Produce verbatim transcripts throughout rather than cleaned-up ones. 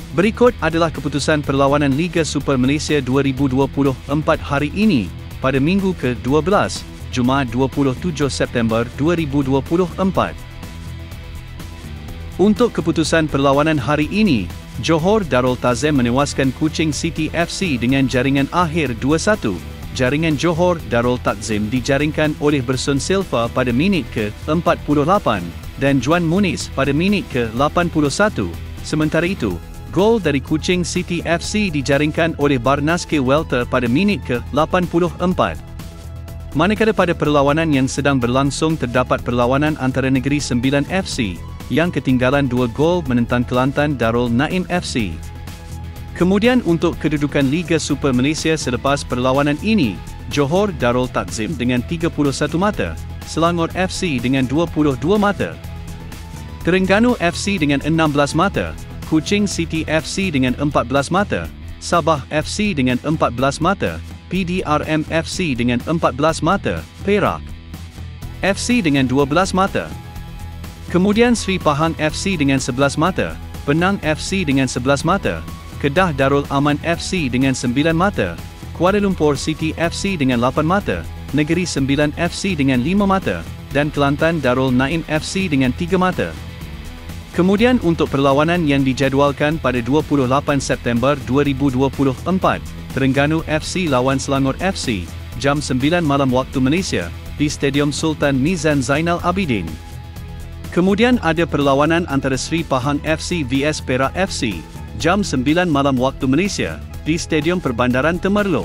Berikut adalah keputusan perlawanan Liga Super Malaysia dua ribu dua puluh empat hari ini, pada minggu ke dua belas, Jumaat dua puluh tujuh September dua ribu dua puluh empat. Untuk keputusan perlawanan hari ini, Johor Darul Tazim menewaskan Kuching City F C dengan jaringan akhir dua satu. Jaringan Johor Darul Takzim dijaringkan oleh Bersun Silva pada minit ke empat puluh lapan dan Juan Muniz pada minit ke lapan puluh satu. Sementara itu, gol dari Kuching City F C dijaringkan oleh Barnaske Welter pada minit ke lapan puluh empat. Manakala pada perlawanan yang sedang berlangsung terdapat perlawanan antara Negeri Sembilan F C yang ketinggalan dua gol menentang Kelantan Darul Naim F C. Kemudian untuk kedudukan Liga Super Malaysia selepas perlawanan ini, Johor Darul Takzim dengan tiga puluh satu mata, Selangor F C dengan dua puluh dua mata, Terengganu F C dengan enam belas mata, Kuching City F C dengan empat belas mata, Sabah F C dengan empat belas mata, P D R M F C dengan empat belas mata, Perak F C dengan dua belas mata. Kemudian Sri Pahang F C dengan sebelas mata, Penang F C dengan sebelas mata, Kedah Darul Aman F C dengan sembilan mata, Kuala Lumpur City F C dengan lapan mata, Negeri Sembilan F C dengan lima mata, dan Kelantan Darul Naim F C dengan tiga mata. Kemudian untuk perlawanan yang dijadualkan pada dua puluh lapan September dua ribu dua puluh empat, Terengganu F C lawan Selangor F C, jam sembilan malam waktu Malaysia, di Stadium Sultan Mizan Zainal Abidin. Kemudian ada perlawanan antara Sri Pahang F C vs Perak F C, jam sembilan malam waktu Malaysia, di Stadium Perbandaran Temerloh.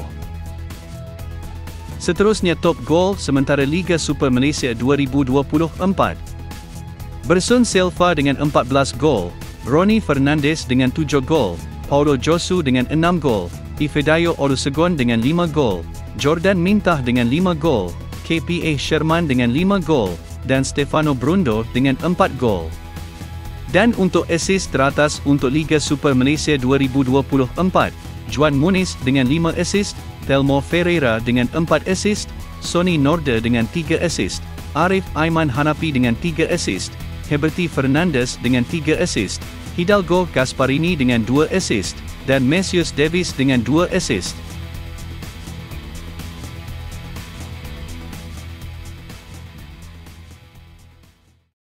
Seterusnya top gol sementara Liga Super Malaysia dua ribu dua puluh empat. Bersun Silva dengan empat belas gol, Ronnie Fernandez dengan tujuh gol, Paulo Josu dengan enam gol, Ifedayo Olusegun dengan lima gol, Jordan Mintah dengan lima gol, K P A Sherman dengan lima gol, dan Stefano Brundo dengan empat gol. Dan untuk assist teratas untuk Liga Super Malaysia dua ribu dua puluh empat, Juan Muniz dengan lima assist, Telmo Ferreira dengan empat assist, Sonny Norde dengan tiga assist, Arif Aiman Hanapi dengan tiga assist, Heberty Fernandes dengan tiga assist, Hidalgo Gasparini dengan dua assist, dan Mesius Davis dengan dua assist.